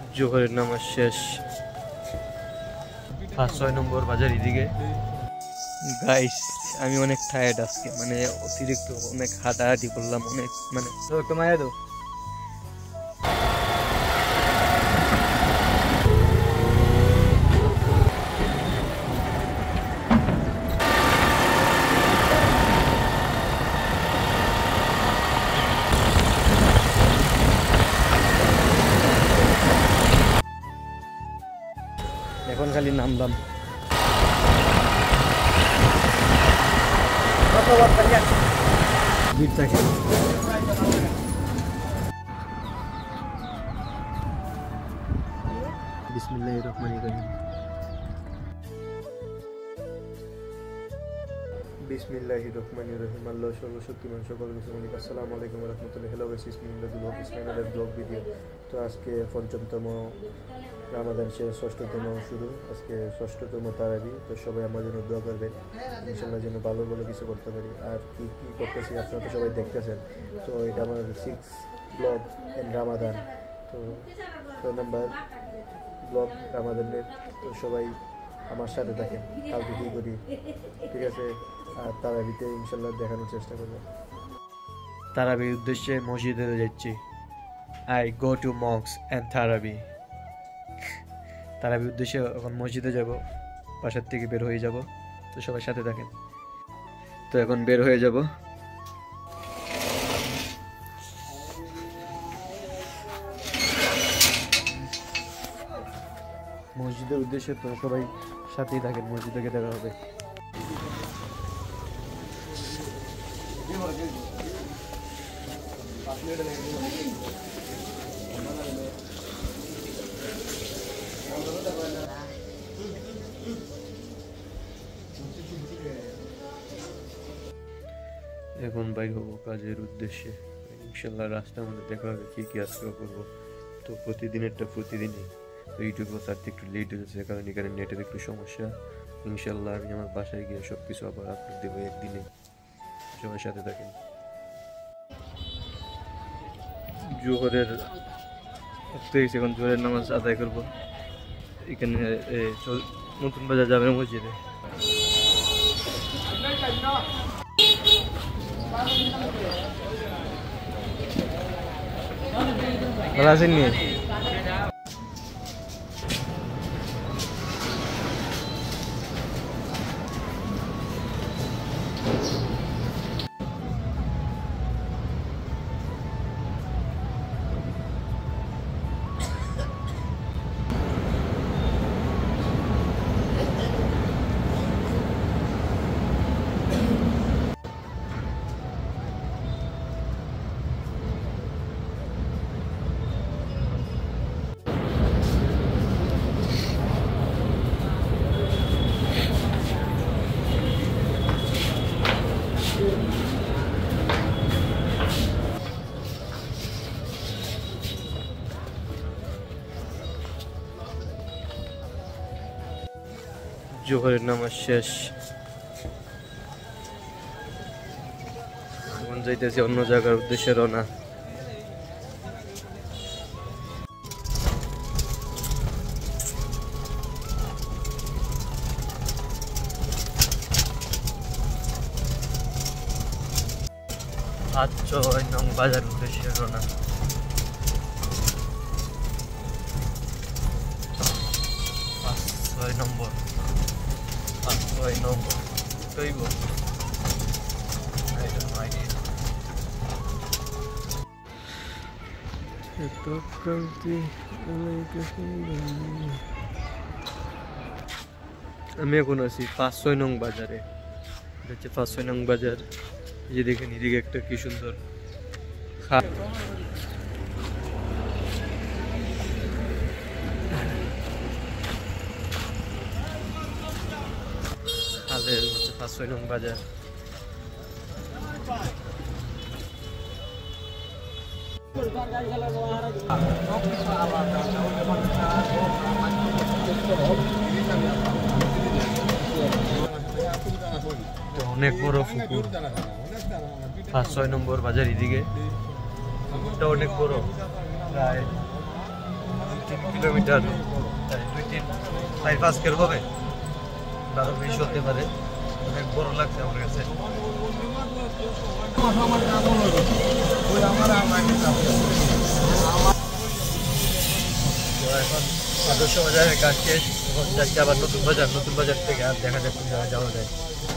জোহরের নামাজ শেষ, 5-6 নম্বর বাজার এদিকে। গাইস আমি অনেক টায়ার্ড আজকে, মানে অতিরিক্ত অনেক হাঁটাহাঁটি করলাম, অনেক মানে তোমায় দাও। এখন খালি নামলাম। ভিড় থাকে। বিসমিল্লাহির রহমানির রহিম। বিসমিল্লাহির রহমানির রহিম। আল্লাহ সর্বশক্তিমান, সকল কিছু মালিক। আসসালামু আলাইকুম ওয়া রাহমাতুল্লাহি। হ্যালো গাইস, ইসলামের ব্লগ ভিডিও। তো আজকে পঞ্চমতম রামাদান শেষ, ষষ্ঠতম শুরু, আজকে ষষ্ঠতম তারাবি। তো সবাই আমার জন্য দোয়া করবেন, ইনশাআল্লাহ যেন ভালো ভালো কিছু করতে পারি। আর কি কি করতেছি আপনারা তো সবাই দেখতেছেন। তো এটা আমার 6 ব্লগ ইন রামাদান। তো 6 নম্বর ব্লগ রামাদানের। তো সবাই আমার সাথে থাকেন, কালকে কী করি, ঠিক আছে? আর তারাবিতে ইনশাল্লাহ দেখানোর চেষ্টা করবো। তারাবির উদ্দেশ্যে মসজিদে যাচ্ছি। আই গো টু মক্স অ্যান্ড তারাবি। তারাবির উদ্দেশ্যে এখন মসজিদে যাব, বাসার থেকে বের হয়ে যাব। তো সবাই সাথে থাকেন। তো এখন বের হয়ে যাব। মসজিদের উদ্দেশ্যে, তো সবাই সাথেই থাকেন, মসজিদ থেকে দেখা হবে। এখন বাইর হবো কাজের উদ্দেশ্যে। ইনশাল্লাহ রাস্তার মধ্যে দেখা হবে, কি কি আজকে করবো। তো প্রতিদিনেরটা প্রতিদিনই। তো ইউটিউবে ছাড়তে একটু লেট হয়েছে, কারণ এখানে নেটের একটু সমস্যা। ইনশাল্লাহ আমি আমার বাসায় গিয়ে সব কিছু আবার আপলোড দেবো একদিনে। সবার সাথে থাকেন। জোহরের এখন জোহরের নামাজ আদায় করবো। এখানে নতুন বাজার যাবে মসজিদে। ভালো আছেন নি? জোহরের নামাজ শেষ, এখন যাইতেছি অন্য জায়গার উদ্দেশ্যে রওনা। আজ 6 নং বাজার উদ্দেশ্যে রওনা। 5-6 নম্বর, 5-6 নম্বর কইব। আমি এখন আছি 5-6 নং বাজারে। এটা হচ্ছে 5-6 নং বাজার। এই যে দেখেন এদিকে একটা কি সুন্দর খালের হচ্ছে 5-6 নং বাজার। অনেক বড় পুকুর, 5-6 নম্বর বাজার এদিকে। পুকুরটা অনেক বড়, প্রায় কিলোমিটার, 2-3-4-5 হবে, আরো বেশি হতে পারে। অনেক বড় লাগছে আমার কাছে। এখন আদর্শ বাজারের কাজ শেষ, এখন যাচ্ছি আবার নতুন বাজার থেকে আর দেখা যাক কোন জায়গায় যাওয়া যায়।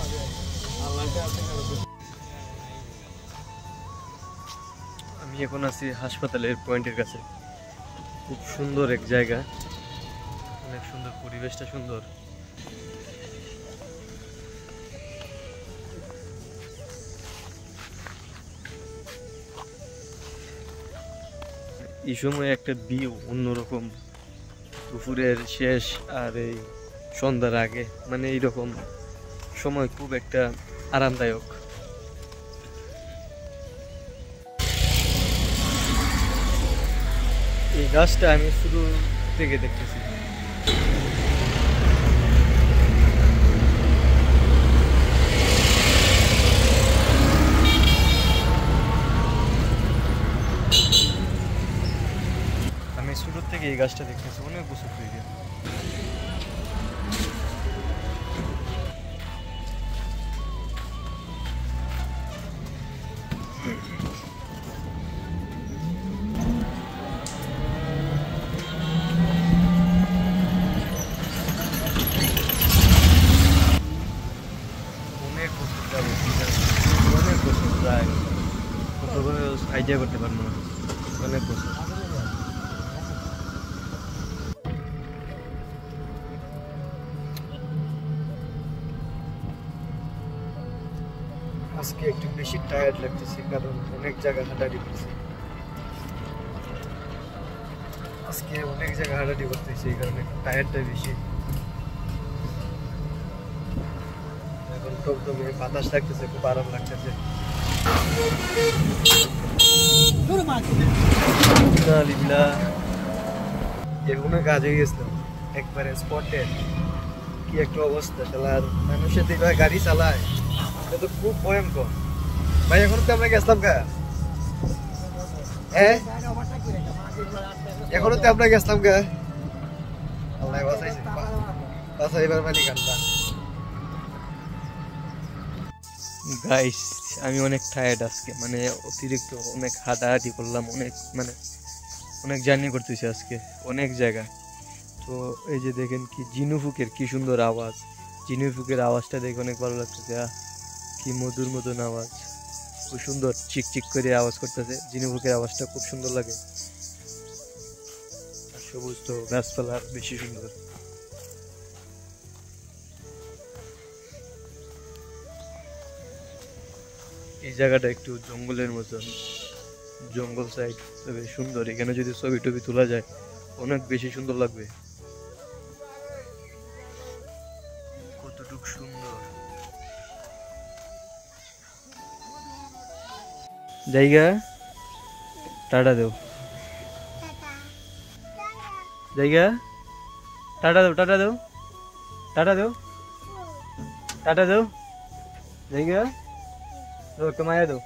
আমি এখন আছি হাসপাতালের পয়েন্টের কাছে। খুব সুন্দর এক জায়গা, অনেক সুন্দর, পরিবেশটা সুন্দর। এই সময় একটা ভিউ অন্যরকম, দুপুরের শেষ আর এই সন্ধ্যার আগে, মানে এইরকম সময় খুব একটা আরামদায়ক। এই গাছটা আমি শুরু থেকে দেখতেছি। আমি শুরু থেকে এই গাছটা দেখতেছি অনেক বছর থেকে। অনেক বছর প্রায় আইডিয়া করতে পারবো না, অনেক বছর। আজকে একটু বেশি টায়ার্ড লাগতেছে, কারণ অনেক জায়গা হাঁটাহাঁটি করছি আজকে, অনেক জায়গা হাঁটাহাঁটি করতেছি, এই কারণে টায়ার্ডটা বেশি। এখন টকদমে বাতাস লাগতেছে, খুব আরাম লাগতেছে। এরকম কাজ হয়ে গেছিলাম একবারে স্পটে। কি একটা অবস্থা, চালার মানুষের দিকে গাড়ি চালায়, এটা তো খুব ভয়ঙ্কর। ভাই এখন তো আমরা গেছিলাম গা, হ্যাঁ এখনো তো আমরা গেছিলাম গা। আল্লাহ বাঁচাইছে, বাঁচাইবার মানে কান্না। গাইস আমি অনেক টায়ার্ড আজকে, মানে অতিরিক্ত অনেক হাঁটাহাঁটি করলাম, অনেক জার্নি করতেছি আজকে, অনেক জায়গা। তো এই যে দেখেন কি ঝিনুফুকের কি সুন্দর আওয়াজ, ঝিনুফুকের আওয়াজটা দেখে অনেক ভালো লাগতেছে। কি মধুর মতন আওয়াজ, খুব সুন্দর, চিকচিক করে আওয়াজ করতেছে। ঝিনুফুকের আওয়াজটা খুব সুন্দর লাগে। সবুজ তো গাছপালা বেশি সুন্দর। এই জায়গাটা একটু জঙ্গলের মতন, জঙ্গল সাইড, তবে সুন্দর। এখানে যদি ছবি টবি তোলা যায় অনেক বেশি সুন্দর লাগবে। কতটুকু সুন্দর জায়গা। টাটা দেও, জায়গা টাটা দেও, টাটা দেও, টাটা দেও, টাটা দেও, জায়গা দেও, একটু মায়া দেও।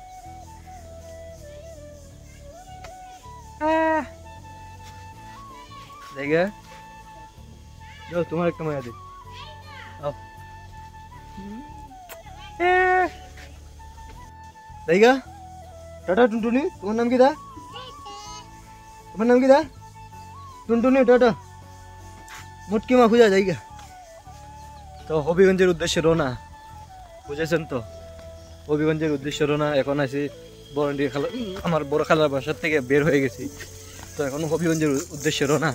জায়গা দেও, তোমার একটা মায়া দে। জায়গা টাটা। টুনটুনি তোমার নাম কি দা? তোমার নাম কি দা? টুনটুনি টাটা। মুটকি মা খুঁজা জায়গা। তো হবিগঞ্জের উদ্দেশ্যে রওনা, বুঝেছেন তো? হবিগঞ্জের উদ্দেশ্যে রওনা। এখন আছি বরন্ডি খালা, আমার বড় খালার বাসার থেকে বের হয়ে গেছি। তো এখন হবিগঞ্জের উদ্দেশ্যে রওনা।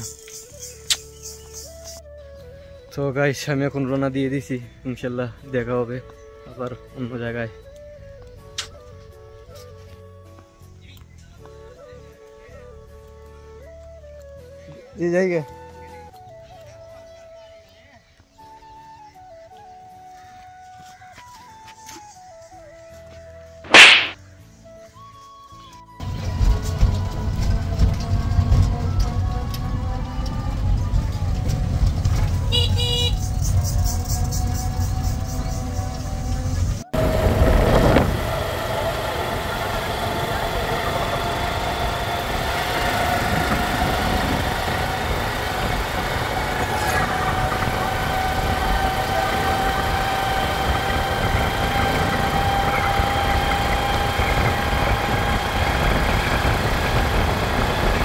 তো গাইস আমি এখন রওনা দিয়ে দিছি, ইনশাল্লাহ দেখা হবে আবার অন্য জায়গায়। এই জায়গা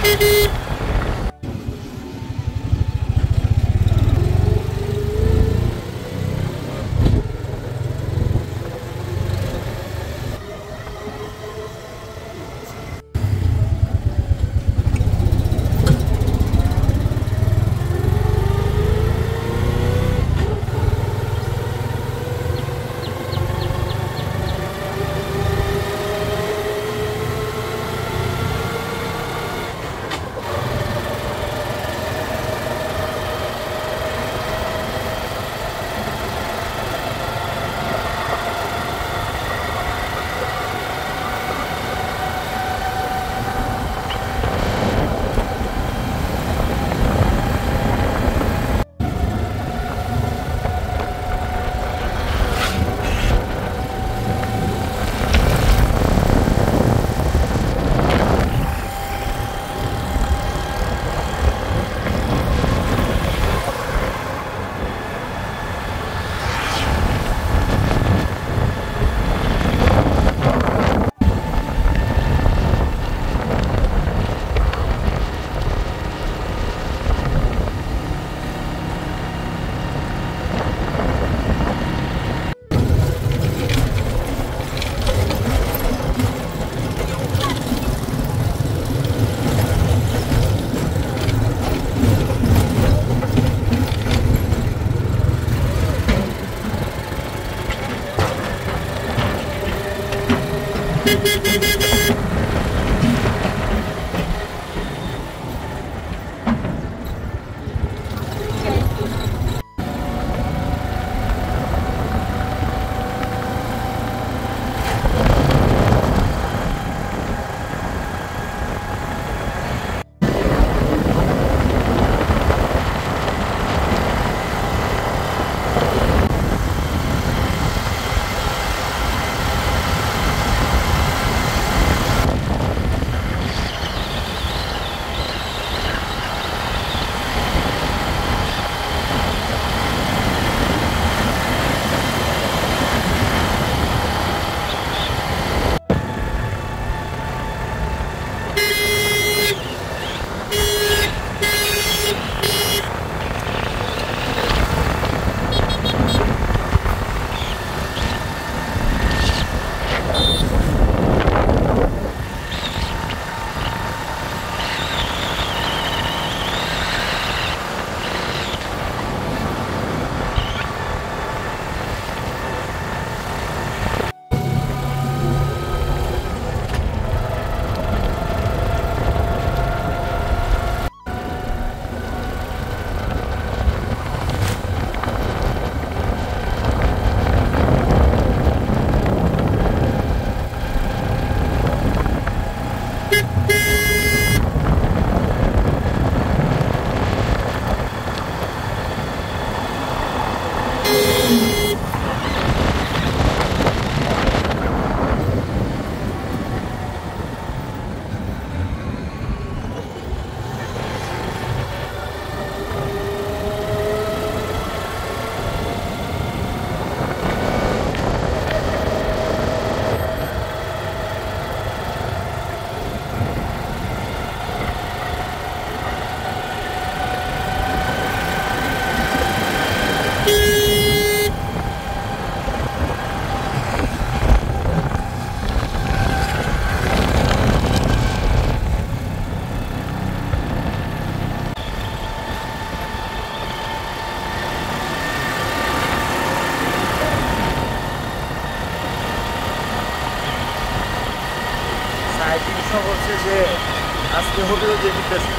চিকিৎসা বলছে যে আজকে হোটেলে যে দিতেছে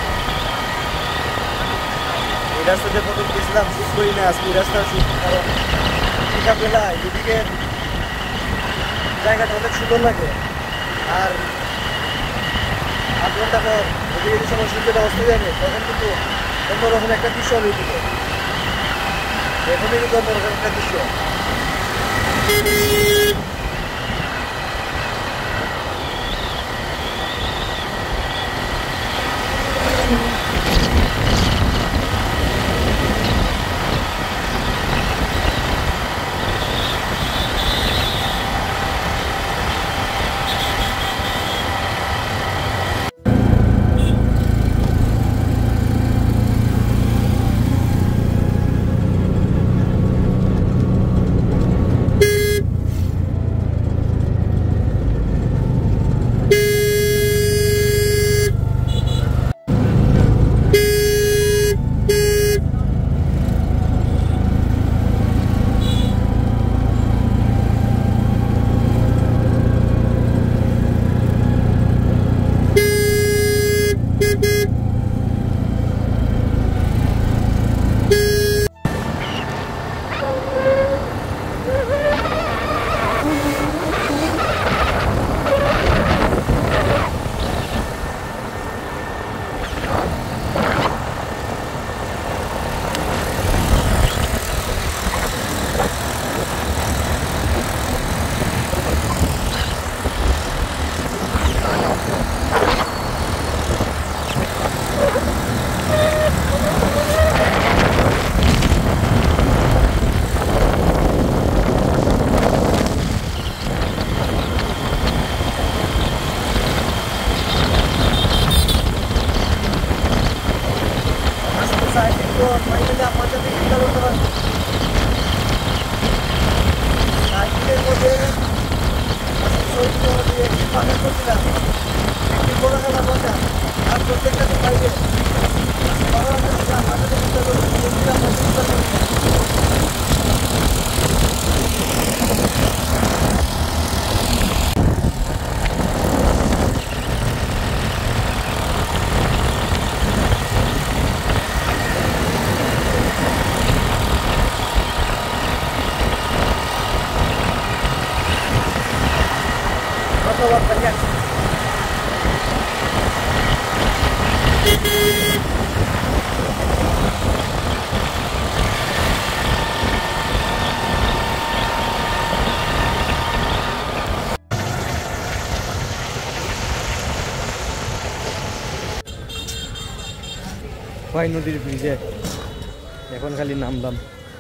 এই রাস্তাতে প্রথম গেছিলাম শুট করি না, আজকে এই রাস্তা শুট, কারণ বিকালবেলা এদিকে জায়গাটা অনেক সুন্দর লাগে। আর 8 ঘন্টা পর ওদিকে সময় সূর্যটা অস্ত যাবে তখন কিন্তু অন্যরকম একটা দৃশ্য হবে এদিকে, এখনই কিন্তু অন্যরকম একটা দৃশ্য। ভাই নদীর ব্রিজে এখন খালি নামলাম।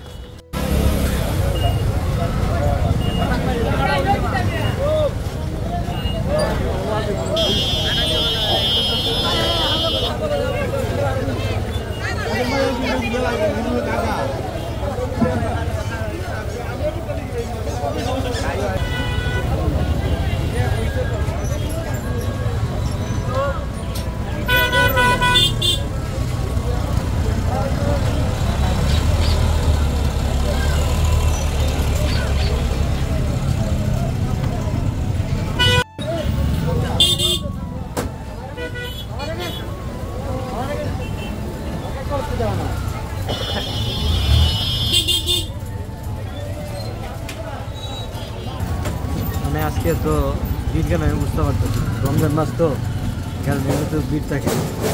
মানে আজকে তো ভিড় কেন আমি বুঝতে পারতেছি, রমজান মাস তো এখানে তো ভিড় থাকে।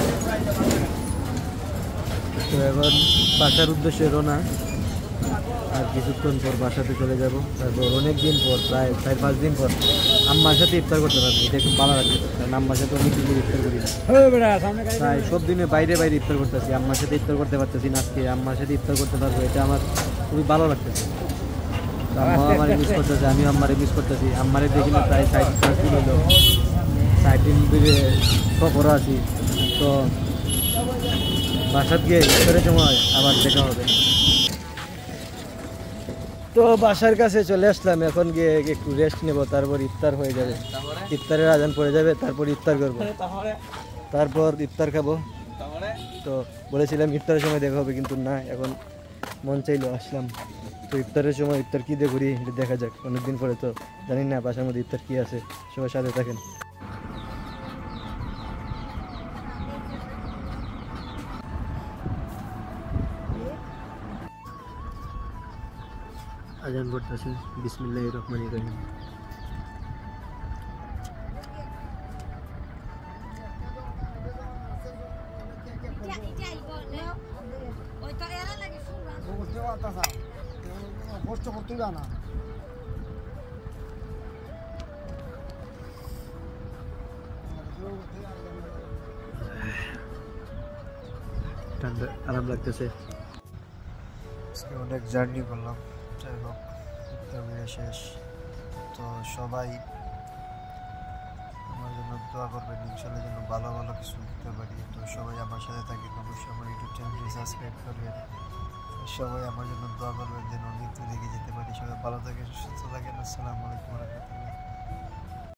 তো এখন বাসার উদ্দেশ্যে রওনা, আর কিছুক্ষণ পর বাসাতে চলে যাব। তারপর অনেক দিন পর, প্রায় 4-5 দিন পর আম্মার সাথে ইফতার করতে পারবো। এটা একটু ভালো লাগছে, কারণ আম্মার সাথে অনেক দিন ইফতার করি না, তাই সব দিনে বাইরে বাইরে ইফতার করতেছি। আম্মার সাথে ইফতার করতে পারতেছি না, আজকে আম্মার সাথে ইফতার করতে পারবো, এটা আমার খুবই ভালো লাগতেছে। আম্মাও আমার মিস করতেছে, আমিও আম্মারে মিস করতেছি। আম্মারে দেখিলে প্রায় 4-5 দিন হলো, 4 দিন সফরও আছি। তো বাসাত গিয়ে ইফতারের সময় আবার দেখা হবে। তো বাসার কাছে চলে আসলাম, এখন গিয়ে একটু রেস্ট নেব, তারপর ইফতার হয়ে যাবে। ইফতারের আজান পড়ে যাবে, তারপর ইফতার করবো, তারপর ইফতার খাবো। তো বলেছিলাম ইফতারের সময় দেখা হবে, কিন্তু না, এখন মন চাইলো আসলাম। তো ইফতারের সময় ইফতার কী দিয়ে করি এটা দেখা যাক, অনেকদিন পরে তো জানি না বাসার মধ্যে ইফতার কী আছে। সবার সাথে থাকেন। আজান পড়তেছে, বিসমিল্লাহির রহমানির রহিম। ঠান্ডা আরাম লাগতেছে। আজকে অনেক জার্নি করলাম, যাই হোক ইফতার শেষ। তো সবাই আমার জন্য দোয়া করবেন, ইনশাআল্লাহ যেন ভালো ভালো কিছু দিতে পারি। তো সবাই আমার সাথে থাকেন, অবশ্যই আমার ইউটিউব চ্যানেলটি সাবস্ক্রাইব করবেন। সবাই আমার জন্য দোয়া করবেন যেন নিত্য দেখে যেতে পারি। সবাই ভালো থাকেন, সুস্থ থাকেন। আসসালামু আলাইকুম ওয়া রাহমাতুল্লাহ।